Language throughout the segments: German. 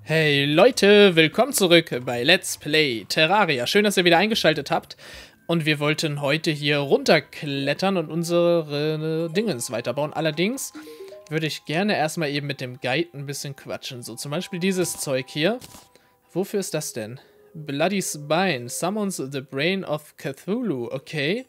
Hey Leute, willkommen zurück bei Let's Play Terraria. Schön, dass ihr wieder eingeschaltet habt. Und wir wollten heute hier runterklettern und unsere Dingens weiterbauen. Allerdings würde ich gerne erstmal eben mit dem Guide ein bisschen quatschen. So zum Beispiel dieses Zeug hier. Wofür ist das denn? Bloody Spine. Summons the Brain of Cthulhu. Okay.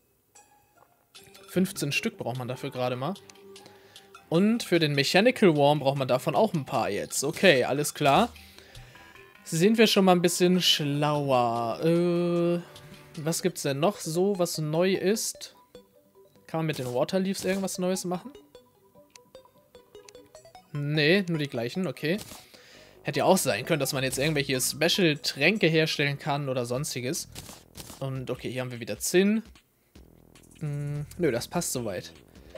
15 Stück braucht man dafür gerade mal. Und für den Mechanical Worm braucht man davon auch ein paar jetzt. Okay, alles klar. Sind wir schon mal ein bisschen schlauer. Was gibt's denn noch so, was neu ist? Kann man mit den Waterleaves irgendwas Neues machen? Nee, nur die gleichen, okay. Hätte ja auch sein können, dass man jetzt irgendwelche Special-Tränke herstellen kann oder sonstiges. Und okay, hier haben wir wieder Zinn. Nö, das passt soweit.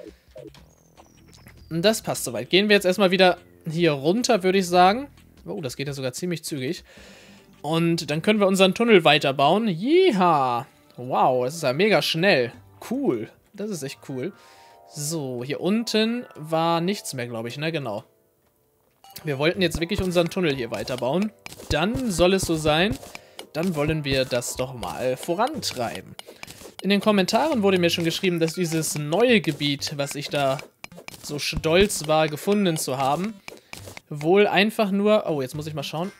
Das passt soweit. Gehen wir jetzt erstmal wieder hier runter, würde ich sagen. Oh, das geht ja sogar ziemlich zügig. Und dann können wir unseren Tunnel weiterbauen. Jeha! Wow, das ist ja mega schnell. Cool. Das ist echt cool. So, hier unten war nichts mehr, glaube ich, ne? Genau. Wir wollten jetzt wirklich unseren Tunnel hier weiterbauen. Dann soll es so sein. Dann wollen wir das doch mal vorantreiben. In den Kommentaren wurde mir schon geschrieben, dass dieses neue Gebiet, was ich da so stolz war, gefunden zu haben, wohl einfach nur... Oh, jetzt muss ich mal schauen.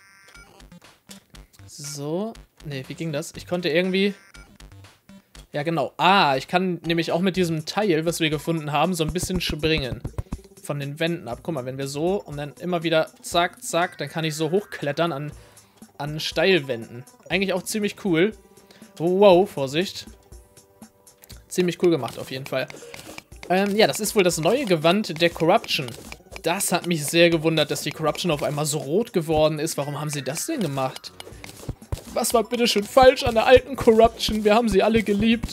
So. Ne, wie ging das? Ich konnte irgendwie... Ja, genau. Ah, ich kann nämlich auch mit diesem Teil, was wir gefunden haben, so ein bisschen springen. Von den Wänden ab. Guck mal, wenn wir so und dann immer wieder zack, zack, dann kann ich so hochklettern an Steilwänden. Eigentlich auch ziemlich cool. Wow, Vorsicht. Ziemlich cool gemacht auf jeden Fall. Ja, das ist wohl das neue Gewand der Corruption. Das hat mich sehr gewundert, dass die Corruption auf einmal so rot geworden ist. Warum haben sie das denn gemacht? Was war bitte schön falsch an der alten Corruption? Wir haben sie alle geliebt.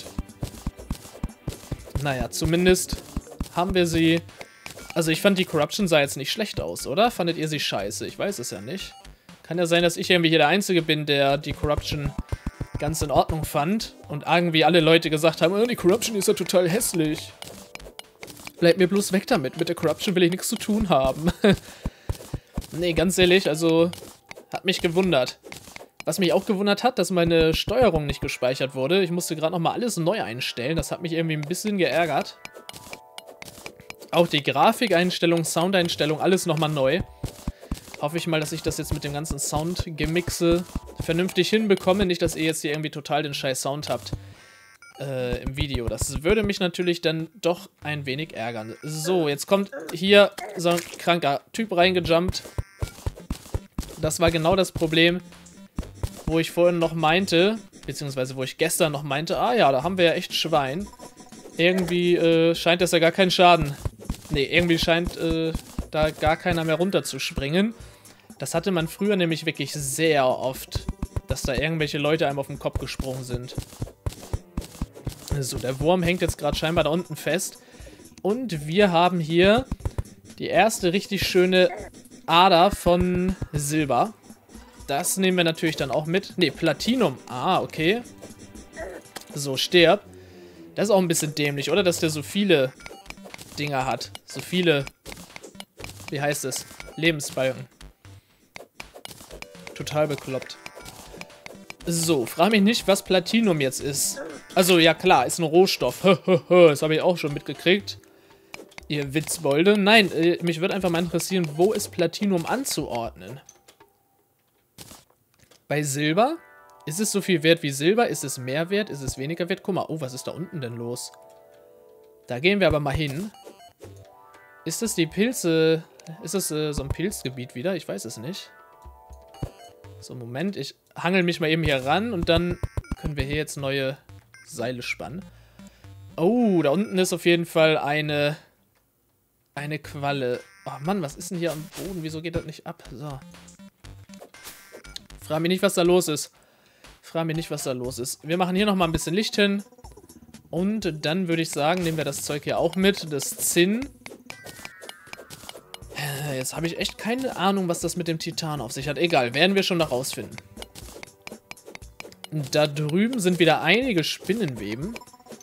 Naja, zumindest haben wir sie... Also ich fand, die Corruption sah jetzt nicht schlecht aus, oder? Fandet ihr sie scheiße? Ich weiß es ja nicht. Kann ja sein, dass ich irgendwie hier der Einzige bin, der die Corruption ganz in Ordnung fand. Und irgendwie alle Leute gesagt haben, oh, die Corruption ist ja total hässlich. Bleibt mir bloß weg damit. Mit der Corruption will ich nichts zu tun haben. Nee, ganz ehrlich, also hat mich gewundert. Was mich auch gewundert hat, dass meine Steuerung nicht gespeichert wurde. Ich musste gerade nochmal alles neu einstellen. Das hat mich irgendwie ein bisschen geärgert. Auch die Grafikeinstellung, Soundeinstellung, alles nochmal neu. Hoffe ich mal, dass ich das jetzt mit dem ganzen Soundgemixe vernünftig hinbekomme. Nicht, dass ihr jetzt hier irgendwie total den scheiß Sound habt. Im Video. Das würde mich natürlich dann doch ein wenig ärgern. So, jetzt kommt hier so ein kranker Typ reingejumpt. Das war genau das Problem, wo ich vorhin noch meinte, beziehungsweise wo ich gestern noch meinte, ah ja, da haben wir ja echt Schwein. Irgendwie scheint das ja gar keinen Schaden. Nee, irgendwie scheint da gar keiner mehr runterzuspringen. Das hatte man früher nämlich wirklich sehr oft, dass da irgendwelche Leute einem auf den Kopf gesprungen sind. So, der Wurm hängt jetzt gerade scheinbar da unten fest. Und wir haben hier die erste richtig schöne Ader von Silber. Das nehmen wir natürlich dann auch mit. Ne, Platinum. Ah, okay. So, stirb. Das ist auch ein bisschen dämlich, oder? Dass der so viele Dinger hat. So viele, wie heißt es? Lebensbalken. Total bekloppt. So, frag mich nicht, was Platinum jetzt ist. Also, ja klar, ist ein Rohstoff. Das habe ich auch schon mitgekriegt. Ihr Witzbolde. Nein, mich würde einfach mal interessieren, wo ist Platinum anzuordnen? Bei Silber? Ist es so viel wert wie Silber? Ist es mehr wert? Ist es weniger wert? Guck mal, oh, was ist da unten denn los? Da gehen wir aber mal hin. Ist das die Pilze... Ist das so ein Pilzgebiet wieder? Ich weiß es nicht. So, Moment, ich hangel mich mal eben hier ran und dann können wir hier jetzt neue Seile spannen. Oh, da unten ist auf jeden Fall eine Qualle. Oh Mann, was ist denn hier am Boden? Wieso geht das nicht ab? So. Frag mich nicht, was da los ist. Frag mich nicht, was da los ist. Wir machen hier nochmal ein bisschen Licht hin. Und dann würde ich sagen, nehmen wir das Zeug hier auch mit. Das Zinn. Jetzt habe ich echt keine Ahnung, was das mit dem Titan auf sich hat. Egal, werden wir schon noch rausfinden. Da drüben sind wieder einige Spinnenweben.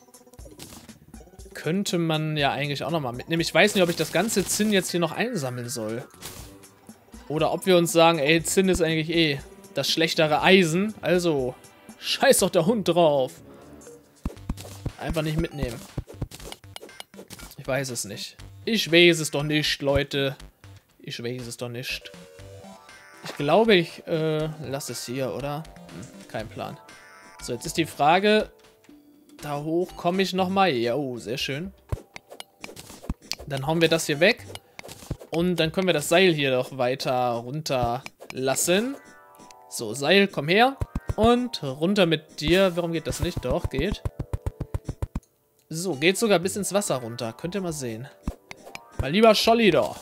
Könnte man ja eigentlich auch nochmal mitnehmen. Ich weiß nicht, ob ich das ganze Zinn jetzt hier noch einsammeln soll. Oder ob wir uns sagen, ey, Zinn ist eigentlich eh das schlechtere Eisen. Also, scheiß doch der Hund drauf. Einfach nicht mitnehmen. Ich weiß es nicht. Ich weiß es doch nicht, Leute. Ich weiß es doch nicht. Ich glaube, ich lasse es hier, oder? Kein Plan. So, jetzt ist die Frage, da hoch komme ich nochmal. Ja, oh, sehr schön. Dann hauen wir das hier weg. Und dann können wir das Seil hier doch weiter runter lassen. So, Seil, komm her. Und runter mit dir. Warum geht das nicht? Doch, geht. So, geht sogar bis ins Wasser runter. Könnt ihr mal sehen. Mal lieber Scholli doch.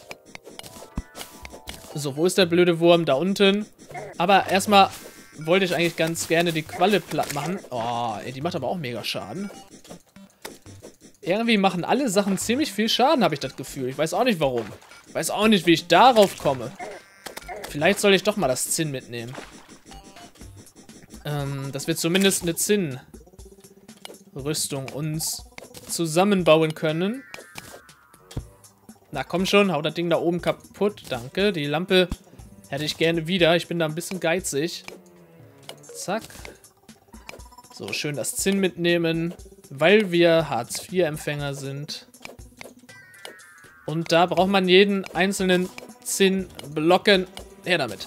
So, wo ist der blöde Wurm? Da unten. Aber erstmal wollte ich eigentlich ganz gerne die Qualle platt machen. Oh, ey, die macht aber auch mega Schaden. Irgendwie machen alle Sachen ziemlich viel Schaden, habe ich das Gefühl. Ich weiß auch nicht warum. Ich weiß auch nicht, wie ich darauf komme. Vielleicht soll ich doch mal das Zinn mitnehmen. Dass wir zumindest eine Zinn-Rüstung uns zusammenbauen können. Na komm schon, hau das Ding da oben kaputt. Danke, die Lampe hätte ich gerne wieder. Ich bin da ein bisschen geizig. Zack. So, schön das Zinn mitnehmen, weil wir Hartz-IV-Empfänger sind. Und da braucht man jeden einzelnen Zinn blocken. Her damit.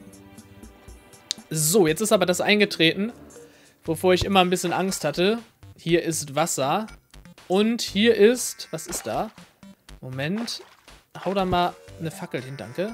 So, jetzt ist aber das eingetreten, wovor ich immer ein bisschen Angst hatte. Hier ist Wasser. Und hier ist... Was ist da? Moment. Hau da mal eine Fackel hin, danke.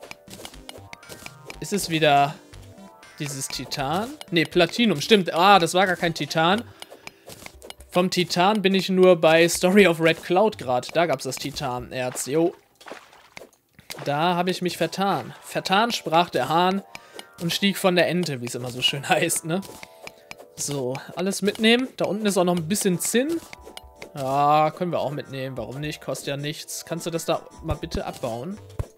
Ist es wieder dieses Titan? Ne, Platinum, stimmt. Ah, das war gar kein Titan. Vom Titan bin ich nur bei Story of Red Cloud gerade. Da gab es das Titanerz. Jo. Da habe ich mich vertan. Vertan sprach der Hahn und stieg von der Ente, wie es immer so schön heißt, ne? So, alles mitnehmen. Da unten ist auch noch ein bisschen Zinn. Ja, können wir auch mitnehmen. Warum nicht? Kostet ja nichts. Kannst du das da mal bitte abbauen?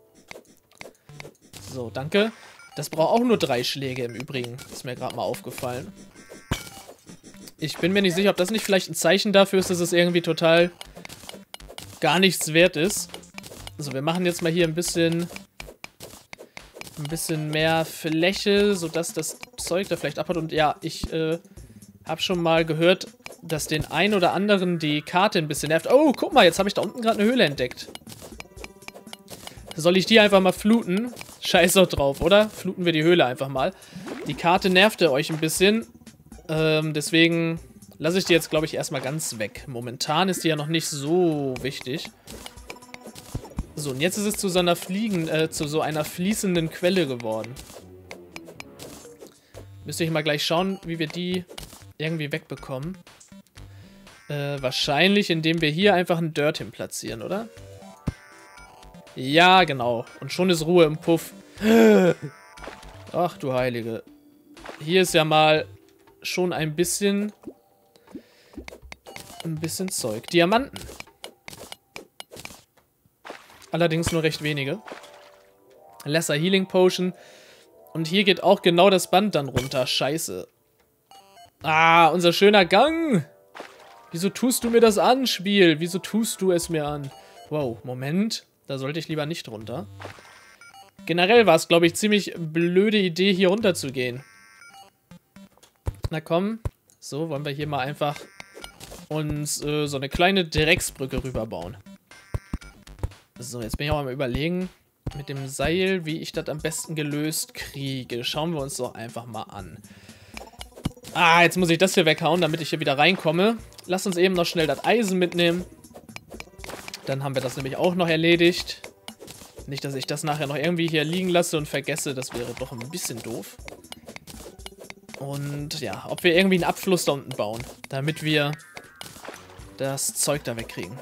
So, danke. Das braucht auch nur 3 Schläge im Übrigen. Ist mir gerade mal aufgefallen. Ich bin mir nicht sicher, ob das nicht vielleicht ein Zeichen dafür ist, dass es irgendwie total gar nichts wert ist. So, wir machen jetzt mal hier ein bisschen mehr Fläche, sodass das Zeug da vielleicht abhaut. Und ja, ich habe schon mal gehört, dass den einen oder anderen die Karte ein bisschen nervt. Oh, guck mal, jetzt habe ich da unten gerade eine Höhle entdeckt. Soll ich die einfach mal fluten? Scheiß doch drauf, oder? Fluten wir die Höhle einfach mal. Die Karte nervte euch ein bisschen. Deswegen lasse ich die jetzt, glaube ich, erstmal ganz weg. Momentan ist die ja noch nicht so wichtig. So, und jetzt ist es zu so einer fließenden Quelle geworden. Müsste ich mal gleich schauen, wie wir die irgendwie wegbekommen. Wahrscheinlich, indem wir hier einfach einen Dirt hin platzieren, oder? Ja, genau. Und schon ist Ruhe im Puff. Ach du Heilige. Hier ist ja mal schon ein bisschen Zeug. Diamanten. Allerdings nur recht wenige. Lesser Healing Potion. Und hier geht auch genau das Band dann runter. Scheiße. Ah, unser schöner Gang. Wieso tust du mir das an, Spiel? Wieso tust du es mir an? Wow, Moment. Da sollte ich lieber nicht runter. Generell war es, glaube ich, ziemlich blöde Idee, hier runter zu gehen. Na komm. So, wollen wir hier mal einfach uns so eine kleine Drecksbrücke rüberbauen. So, jetzt bin ich auch mal überlegen, mit dem Seil, wie ich das am besten gelöst kriege. Schauen wir uns doch einfach mal an. Ah, jetzt muss ich das hier weghauen, damit ich hier wieder reinkomme. Lass uns eben noch schnell das Eisen mitnehmen. Dann haben wir das nämlich auch noch erledigt. Nicht, dass ich das nachher noch irgendwie hier liegen lasse und vergesse. Das wäre doch ein bisschen doof. Und ja, ob wir irgendwie einen Abfluss da unten bauen, damit wir das Zeug da wegkriegen.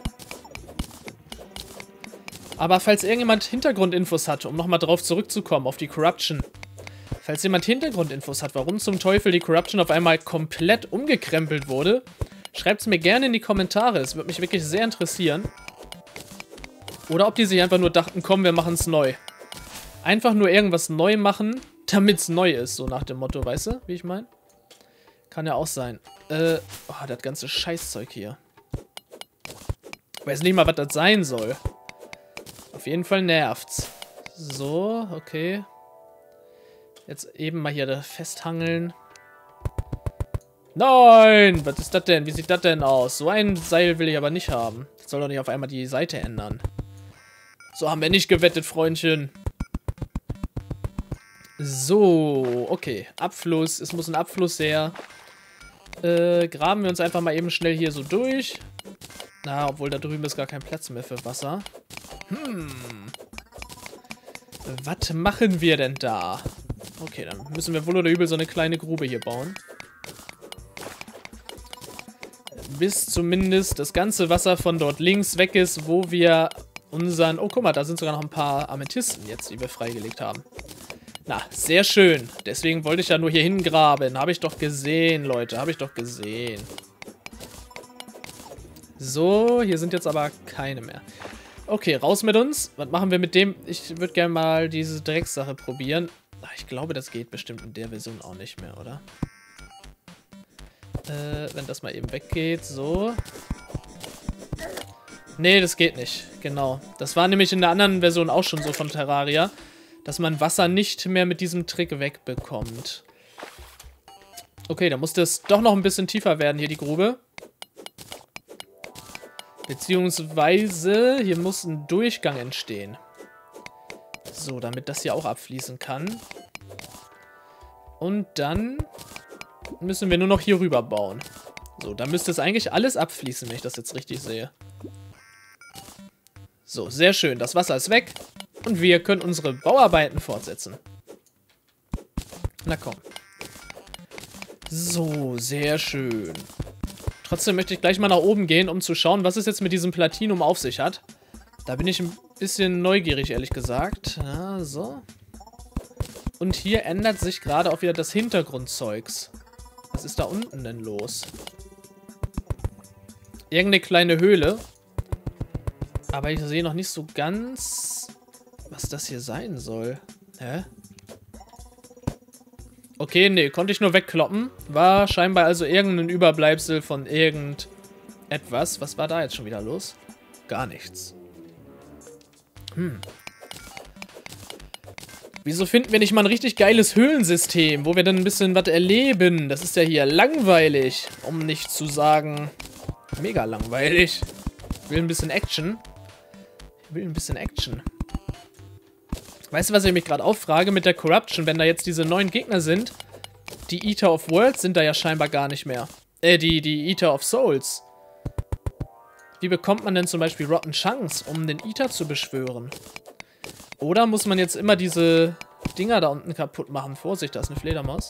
Aber falls irgendjemand Hintergrundinfos hat, um nochmal drauf zurückzukommen, auf die Corruption. Falls jemand Hintergrundinfos hat, warum zum Teufel die Corruption auf einmal komplett umgekrempelt wurde, schreibt es mir gerne in die Kommentare. Es würde mich wirklich sehr interessieren. Oder ob die sich einfach nur dachten, komm, wir machen es neu. Einfach nur irgendwas neu machen, damit es neu ist, so nach dem Motto, weißt du, wie ich meine? Kann ja auch sein. Oh, das ganze Scheißzeug hier. Ich weiß nicht mal, was das sein soll. Auf jeden Fall nervt's. So, okay. Jetzt eben mal hier festhangeln. Nein! Was ist das denn? Wie sieht das denn aus? So ein Seil will ich aber nicht haben. Das soll doch nicht auf einmal die Seite ändern. So haben wir nicht gewettet, Freundchen. So, okay. Abfluss. Es muss ein Abfluss her. Graben wir uns einfach mal eben schnell hier so durch. Na, obwohl da drüben ist gar kein Platz mehr für Wasser. Was machen wir denn da? Okay, dann müssen wir wohl oder übel so eine kleine Grube hier bauen. Bis zumindest das ganze Wasser von dort links weg ist, wo wir unseren... Oh, guck mal, da sind sogar noch ein paar Amethysten jetzt, die wir freigelegt haben. Na, sehr schön. Deswegen wollte ich ja nur hier hingraben. Habe ich doch gesehen, Leute. Habe ich doch gesehen. So, hier sind jetzt aber keine mehr. Okay, raus mit uns. Was machen wir mit dem? Ich würde gerne mal diese Dreckssache probieren. Ach, ich glaube, das geht bestimmt in der Version auch nicht mehr, oder? Wenn das mal eben weggeht. So. Nee, das geht nicht. Genau. Das war nämlich in der anderen Version auch schon so von Terraria, dass man Wasser nicht mehr mit diesem Trick wegbekommt. Okay, da muss das doch noch ein bisschen tiefer werden, hier die Grube. Beziehungsweise, hier muss ein Durchgang entstehen. So, damit das hier auch abfließen kann. Und dann müssen wir nur noch hier rüber bauen. So, da müsste es eigentlich alles abfließen, wenn ich das jetzt richtig sehe. So, sehr schön. Das Wasser ist weg. Und wir können unsere Bauarbeiten fortsetzen. Na komm. So, sehr schön. Trotzdem möchte ich gleich mal nach oben gehen, um zu schauen, was es jetzt mit diesem Platinum auf sich hat. Da bin ich ein bisschen neugierig, ehrlich gesagt. Ja, so. Und hier ändert sich gerade auch wieder das Hintergrundzeugs. Was ist da unten denn los? Irgendeine kleine Höhle. Aber ich sehe noch nicht so ganz, was das hier sein soll. Hä? Okay, nee, konnte ich nur wegkloppen. War scheinbar also irgendein Überbleibsel von irgendetwas. Was war da jetzt schon wieder los? Gar nichts. Wieso finden wir nicht mal ein richtig geiles Höhlensystem, wo wir dann ein bisschen was erleben? Das ist ja hier langweilig, um nicht zu sagen mega langweilig. Ich will ein bisschen Action. Weißt du, was ich mich gerade auffrage mit der Corruption, wenn da jetzt diese neuen Gegner sind? Die Eater of Worlds sind da ja scheinbar gar nicht mehr. Die Eater of Souls. Wie bekommt man denn zum Beispiel Rotten Chunks, um den Eater zu beschwören? Oder muss man jetzt immer diese Dinger da unten kaputt machen? Vorsicht, da ist eine Fledermaus.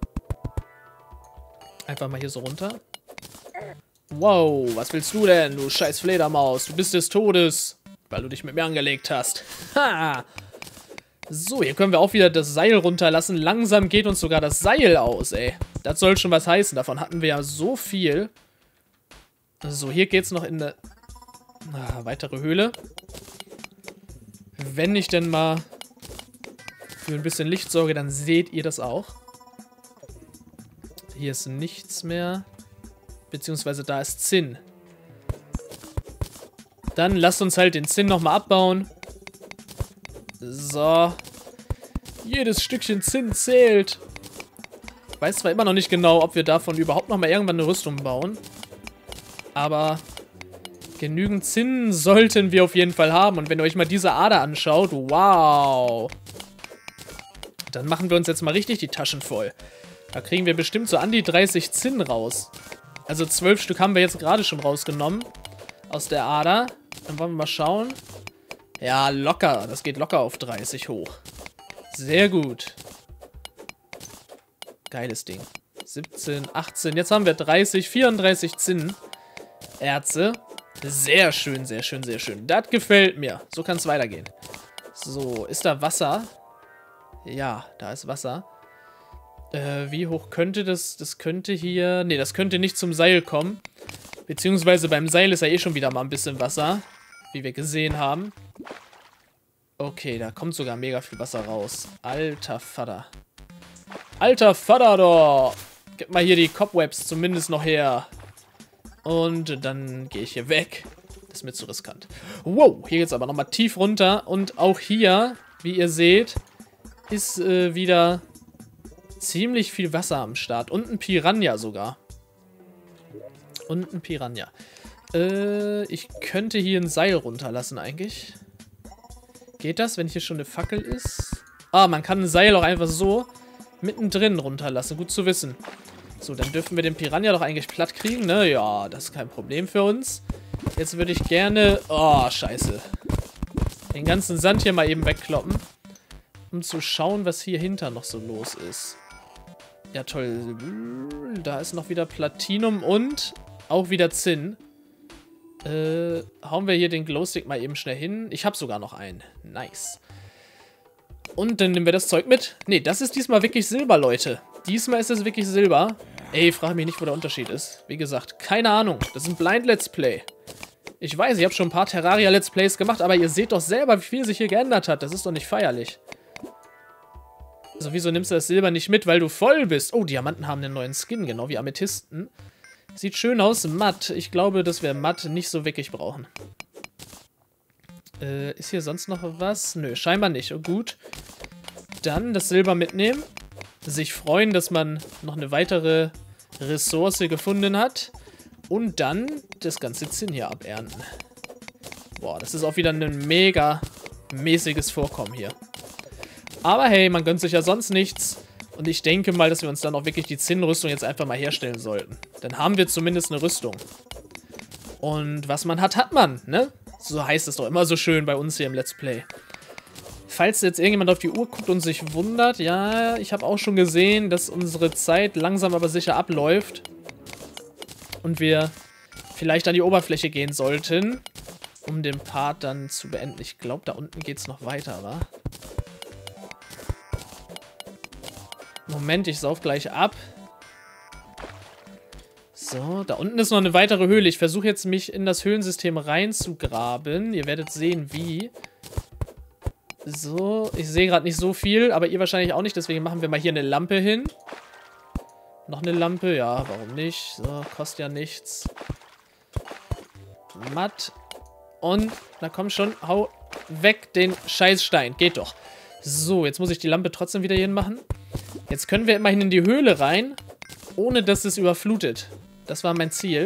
Einfach mal hier so runter. Wow, was willst du denn, du scheiß Fledermaus? Du bist des Todes, weil du dich mit mir angelegt hast. Ha! So, hier können wir auch wieder das Seil runterlassen. Langsam geht uns sogar das Seil aus, ey. Das soll schon was heißen. Davon hatten wir ja so viel. So, hier geht's noch in eine weitere Höhle. Wenn ich denn mal für ein bisschen Licht sorge, dann seht ihr das auch. Hier ist nichts mehr. Beziehungsweise da ist Zinn. Dann lasst uns halt den Zinn nochmal abbauen. So. Jedes Stückchen Zinn zählt. Ich weiß zwar immer noch nicht genau, ob wir davon überhaupt nochmal irgendwann eine Rüstung bauen. Aber genügend Zinn sollten wir auf jeden Fall haben. Und wenn ihr euch mal diese Ader anschaut, wow. Dann machen wir uns jetzt mal richtig die Taschen voll. Da kriegen wir bestimmt so an die 30 Zinn raus. Also 12 Stück haben wir jetzt gerade schon rausgenommen. Aus der Ader. Dann wollen wir mal schauen. Ja, locker. Das geht locker auf 30 hoch. Sehr gut. Geiles Ding. 17, 18. Jetzt haben wir 30, 34 Zinn. Erze. Sehr schön, sehr schön, sehr schön. Das gefällt mir. So kann es weitergehen. So, ist da Wasser? Ja, da ist Wasser. Wie hoch könnte das? Das könnte hier... Ne, das könnte nicht zum Seil kommen. Beziehungsweise beim Seil ist ja eh schon wieder mal ein bisschen Wasser. Wie wir gesehen haben. Okay, da kommt sogar mega viel Wasser raus. Alter Vater. Alter Vater, doch. Gib mal hier die Cobwebs zumindest noch her. Und dann gehe ich hier weg. Das ist mir zu riskant. Wow, hier geht's aber nochmal tief runter. Und auch hier wie ihr seht, ist wieder ziemlich viel Wasser am Start. Und ein Piranha sogar. Und ein Piranha. Ich könnte hier ein Seil runterlassen eigentlich. Geht das, wenn hier schon eine Fackel ist? Ah, man kann ein Seil auch einfach so mittendrin runterlassen. Gut zu wissen. So, dann dürfen wir den Piranha doch eigentlich platt kriegen, ne? Ja, das ist kein Problem für uns. Jetzt würde ich gerne... Oh, scheiße. Den ganzen Sand hier mal eben wegkloppen. Um zu schauen, was hier hinter noch so los ist. Ja, toll. Da ist noch wieder Platinum und auch wieder Zinn. Hauen wir hier den Glowstick mal eben schnell hin. Ich habe sogar noch einen. Nice. Und dann nehmen wir das Zeug mit. Ne, das ist diesmal wirklich Silber, Leute. Diesmal ist es wirklich Silber. Ey, frag mich nicht, wo der Unterschied ist. Wie gesagt, keine Ahnung. Das ist ein Blind Let's Play. Ich weiß, ich habe schon ein paar Terraria Let's Plays gemacht, aber ihr seht doch selber, wie viel sich hier geändert hat. Das ist doch nicht feierlich. Also wieso nimmst du das Silber nicht mit? Weil du voll bist. Oh, Diamanten haben einen neuen Skin, genau wie Amethysten. Sieht schön aus. Matt. Ich glaube, dass wir Matt nicht so wirklich brauchen. Ist hier sonst noch was? Nö, scheinbar nicht. Oh, gut. Dann das Silber mitnehmen. Sich freuen, dass man noch eine weitere Ressource gefunden hat. Und dann das ganze Zinn hier abernten. Boah, das ist auch wieder ein mega mäßiges Vorkommen hier. Aber hey, man gönnt sich ja sonst nichts. Und ich denke mal, dass wir uns dann auch wirklich die Zinnrüstung jetzt einfach mal herstellen sollten. Dann haben wir zumindest eine Rüstung. Und was man hat, hat man, ne? So heißt es doch immer so schön bei uns hier im Let's Play. Falls jetzt irgendjemand auf die Uhr guckt und sich wundert, ja, ich habe auch schon gesehen, dass unsere Zeit langsam aber sicher abläuft. Und wir vielleicht an die Oberfläche gehen sollten, um den Part dann zu beenden. Ich glaube, da unten geht es noch weiter, wa? Moment, ich sauf gleich ab. So, da unten ist noch eine weitere Höhle. Ich versuche jetzt, mich in das Höhlensystem reinzugraben. Ihr werdet sehen, wie. So, ich sehe gerade nicht so viel, aber ihr wahrscheinlich auch nicht. Deswegen machen wir mal hier eine Lampe hin. Noch eine Lampe? Ja, warum nicht? So, kostet ja nichts. Matt. Und, na komm schon, hau weg den Scheißstein. Geht doch. So, jetzt muss ich die Lampe trotzdem wieder hier hinmachen. Jetzt können wir immerhin in die Höhle rein, ohne dass es überflutet. Das war mein Ziel.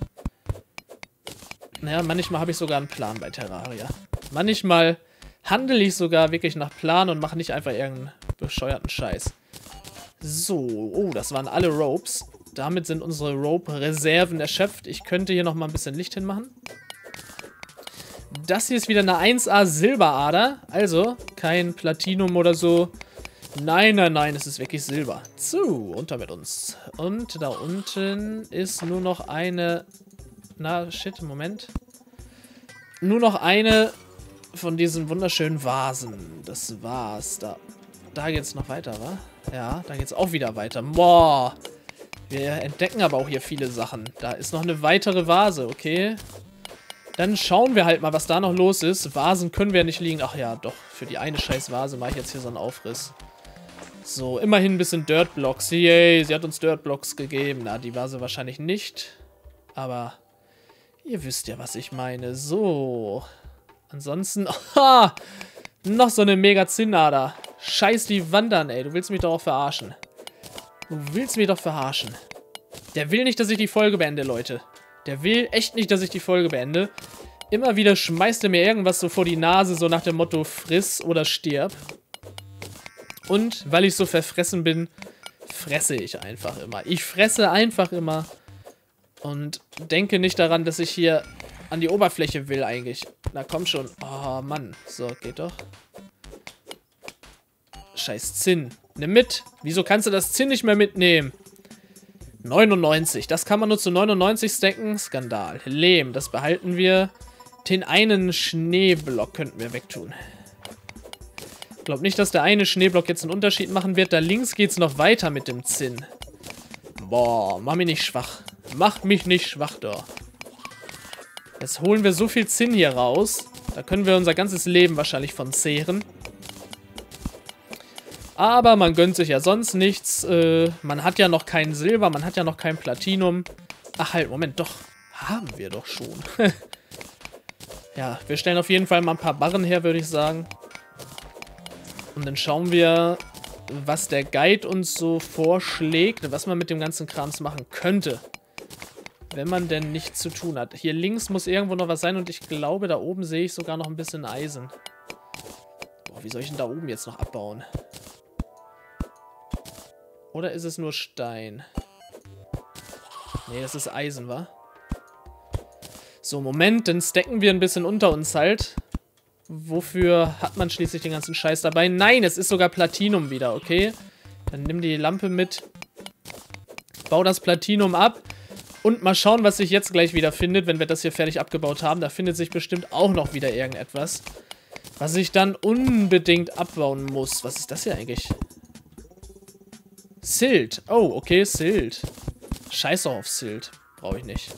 Naja, manchmal habe ich sogar einen Plan bei Terraria. Manchmal handle ich sogar wirklich nach Plan und mache nicht einfach irgendeinen bescheuerten Scheiß. So, oh, das waren alle Ropes. Damit sind unsere Rope-Reserven erschöpft. Ich könnte hier nochmal ein bisschen Licht hinmachen. Das hier ist wieder eine 1A Silberader. Also, kein Platinum oder so. Nein, nein, nein, es ist wirklich Silber. So, runter mit uns. Und da unten ist nur noch eine... Na, shit, Moment. Nur noch eine von diesen wunderschönen Vasen. Das war's. Da geht's noch weiter, wa? Ja, da geht's auch wieder weiter. Boah. Wir entdecken aber auch hier viele Sachen. Da ist noch eine weitere Vase, okay. Dann schauen wir halt mal, was da noch los ist. Vasen können wir ja nicht liegen. Ach ja, doch. Für die eine scheiß Vase mache ich jetzt hier so einen Aufriss. So, immerhin ein bisschen Dirtblocks. Yay, sie hat uns Dirtblocks gegeben. Na, die Vase wahrscheinlich nicht. Aber ihr wisst ja, was ich meine. So. Ansonsten... Aha! Noch so eine mega Zinnader. Scheiß die Wandern, ey. Du willst mich doch auch verarschen. Du willst mich doch verarschen. Der will nicht, dass ich die Folge beende, Leute. Der will echt nicht, dass ich die Folge beende. Immer wieder schmeißt er mir irgendwas so vor die Nase, so nach dem Motto, friss oder stirb. Und weil ich so verfressen bin, fresse ich einfach immer. Ich fresse einfach immer. Und denke nicht daran, dass ich hier an die Oberfläche will eigentlich. Na komm schon. Oh Mann. So, geht doch. Scheiß Zinn. Nimm mit. Wieso kannst du das Zinn nicht mehr mitnehmen? 99. Das kann man nur zu 99 stacken. Skandal. Lehm. Das behalten wir. Den einen Schneeblock könnten wir wegtun. Ich glaube nicht, dass der eine Schneeblock jetzt einen Unterschied machen wird. Da links geht es noch weiter mit dem Zinn. Boah, mach mich nicht schwach. Mach mich nicht schwach, doch. Jetzt holen wir so viel Zinn hier raus. Da können wir unser ganzes Leben wahrscheinlich von zehren. Aber man gönnt sich ja sonst nichts. Man hat ja noch kein Silber, man hat ja noch kein Platinum. Ach halt, Moment, doch. Haben wir doch schon. Ja, wir stellen auf jeden Fall mal ein paar Barren her, würde ich sagen. Und dann schauen wir, was der Guide uns so vorschlägt, was man mit dem ganzen Krams machen könnte. Wenn man denn nichts zu tun hat. Hier links muss irgendwo noch was sein und ich glaube, da oben sehe ich sogar noch ein bisschen Eisen. Boah, wie soll ich denn da oben jetzt noch abbauen? Oder ist es nur Stein? Nee, das ist Eisen, wa? So, Moment, dann stacken wir ein bisschen unter uns halt. Wofür hat man schließlich den ganzen Scheiß dabei? Nein, es ist sogar Platinum wieder, okay? Dann nimm die Lampe mit. Bau das Platinum ab. Und mal schauen, was sich jetzt gleich wieder findet, wenn wir das hier fertig abgebaut haben. Da findet sich bestimmt auch noch wieder irgendetwas, was ich dann unbedingt abbauen muss. Was ist das hier eigentlich? Silt. Oh, okay, Silt. Scheiß auf Silt. Brauche ich nicht.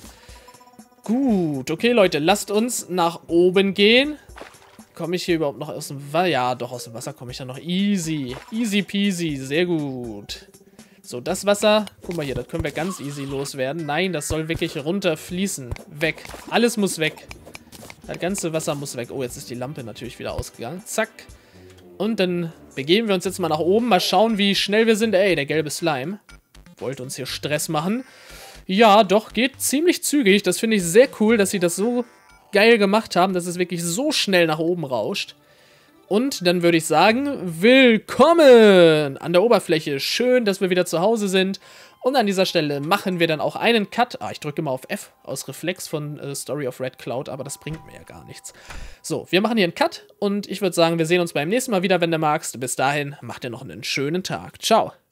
Gut, okay, Leute, lasst uns nach oben gehen. Komme ich hier überhaupt noch aus dem Wasser? Ja, doch, aus dem Wasser komme ich dann noch. Easy. Easy peasy. Sehr gut. So, das Wasser, guck mal hier, das können wir ganz easy loswerden. Nein, das soll wirklich runterfließen. Weg. Alles muss weg. Das ganze Wasser muss weg. Oh, jetzt ist die Lampe natürlich wieder ausgegangen. Zack. Und dann begeben wir uns jetzt mal nach oben. Mal schauen, wie schnell wir sind. Ey, der gelbe Slime. Wollte uns hier Stress machen. Ja, doch, geht ziemlich zügig. Das finde ich sehr cool, dass sie das so geil gemacht haben, dass es wirklich so schnell nach oben rauscht. Und dann würde ich sagen, willkommen an der Oberfläche. Schön, dass wir wieder zu Hause sind. Und an dieser Stelle machen wir dann auch einen Cut. Ah, ich drücke mal auf F aus Reflex von Story of Red Cloud, aber das bringt mir ja gar nichts. So, wir machen hier einen Cut und ich würde sagen, wir sehen uns beim nächsten Mal wieder, wenn du magst. Bis dahin, mach dir noch einen schönen Tag. Ciao.